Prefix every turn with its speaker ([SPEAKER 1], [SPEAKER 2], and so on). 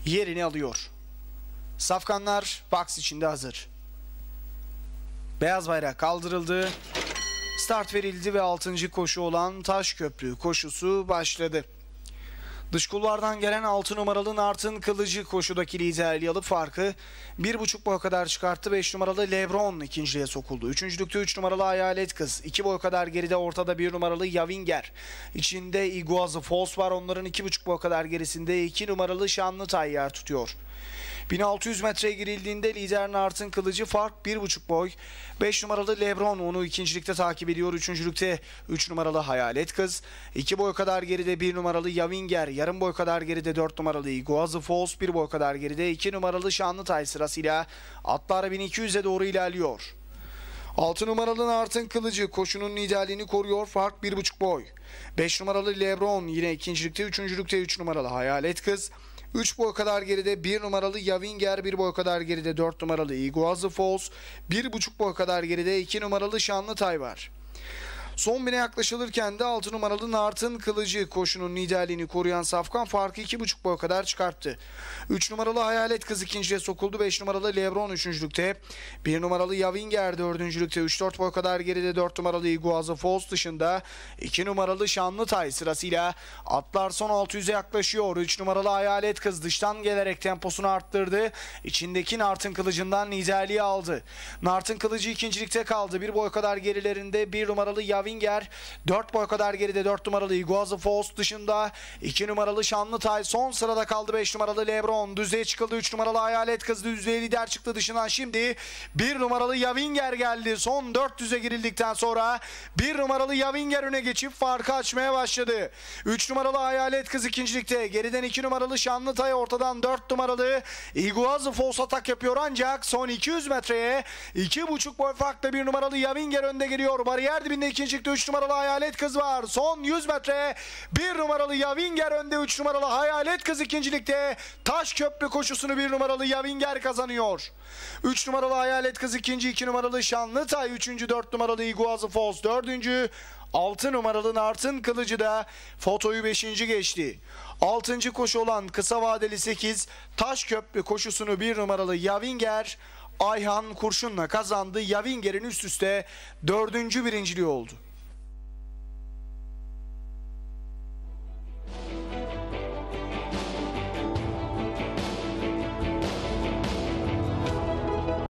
[SPEAKER 1] yerini alıyor. Safkanlar box içinde hazır. Beyaz bayrak kaldırıldı. Start verildi ve 6. koşu olan Taşköprü koşusu başladı. Dış kulvardan gelen 6 numaralı Nart'ın Kılıcı koşudaki liderliği alıp farkı 1,5 boy kadar çıkarttı. 5 numaralı Lebron ikinciliğe sokuldu. Üçüncülükte 3 numaralı Hayalet Kız. 2 boy kadar geride ortada 1 numaralı Yavinger. İçinde Iguazı Falls var. Onların 2,5 boy kadar gerisinde 2 numaralı Şanlıtay yer tutuyor. 1600 metreye girildiğinde lider Nart'ın Kılıcı fark 1,5 boy. 5 numaralı Lebron onu ikincilikte takip ediyor. Üçüncülükte 3 numaralı Hayalet Kız. 2 boy kadar geride 1 numaralı Yavinger. Yarım boy kadar geride 4 numaralı Iguazı Falls. 1 boy kadar geride 2 numaralı Şanlıtay sırasıyla atlar 1200'e doğru ilerliyor. 6 numaralı Nart'ın Kılıcı koşunun liderliğini koruyor. Fark 1,5 boy. 5 numaralı Lebron yine ikincilikte. Üçüncülükte 3 numaralı Hayalet Kız. 3 boy kadar geride 1 numaralı Yavinger, 1 boy kadar geride 4 numaralı Iguazı Falls, 1,5 boy kadar geride 2 numaralı Şanlıtay var. Son bine yaklaşılırken de 6 numaralı Nart'ın Kılıcı koşunun liderliğini koruyan Safkan farkı 2,5 boy kadar çıkarttı. 3 numaralı Hayalet Kız ikinciye sokuldu. 5 numaralı Lebron üçüncülükte. 1 numaralı Yavinger dördüncülükte. 3-4 boy kadar geride 4 numaralı Iguazı Falls dışında. 2 numaralı Şanlıtay sırasıyla atlar son 600'e yaklaşıyor. 3 numaralı Hayalet Kız dıştan gelerek temposunu arttırdı. İçindeki Nart'ın Kılıcı'ndan liderliği aldı. Nart'ın Kılıcı ikincilikte kaldı. 1 boy kadar gerilerinde 1 numaralı Yavinger, 4 boy kadar geride 4 numaralı Iguazı Falls dışında 2 numaralı Şanlıtay son sırada kaldı. 5 numaralı Lebron düzlüğe çıkıldı. 3 numaralı Hayalet Kız düzlüğe lider çıktı dışından. Şimdi 1 numaralı Yavinger geldi. Son 400'e girildikten sonra 1 numaralı Yavinger öne geçip farkı açmaya başladı. 3 numaralı Hayalet Kız ikincilikte. Geriden 2 numaralı Şanlıtay, ortadan 4 numaralı Iguazı Falls atak yapıyor ancak son 200 metreye 2,5 boy farkla 1 numaralı Yavinger önde geliyor. Bariyer dibinde ikincilikte 3 numaralı Hayalet Kız var. Son 100 metre 1 numaralı Yavinger önde, 3 numaralı Hayalet Kız ikincilikte. Taşköprü koşusunu 1 numaralı Yavinger kazanıyor. 3 numaralı Hayalet Kız ikinci, 2 numaralı Şanlıtay üçüncü, 4 numaralı Iguazı Falls dördüncü, 6 numaralı Nart'ın Kılıcı da fotoyu 5. geçti. 6. koşu olan kısa vadeli 8 Taşköprü koşusunu 1 numaralı Yavinger Ayhan Kurşun'la kazandı. Yavinger'in üst üste 4. birinciliği oldu.